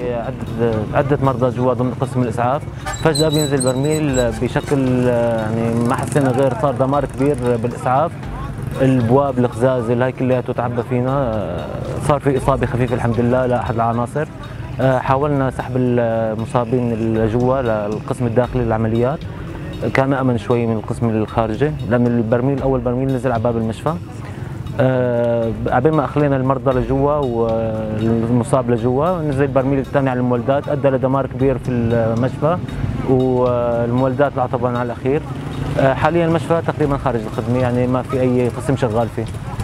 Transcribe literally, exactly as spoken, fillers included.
عدة عدة مرضى جوا ضمن قسم الإسعاف، فجأة بينزل برميل بشكل يعني ما حسينا غير صار دمار كبير بالإسعاف، البواب القزاز هاي كلياته تعبى فينا، صار في إصابة خفيفة الحمد لله لأحد العناصر. حاولنا سحب المصابين اللي جوا للقسم الداخلي للعمليات، كان أمن شوي من القسم الخارجي لأن البرميل أول برميل نزل على باب المشفى. أه عبين ما اخلينا المرضى لجوا والمصاب لجوا، نزل البرميل الثاني على المولدات ادى لدمار كبير في المشفى، والمولدات لا طبعا على الاخير. أه حاليا المشفى تقريبا خارج الخدمه، يعني ما في اي قسم شغال فيه.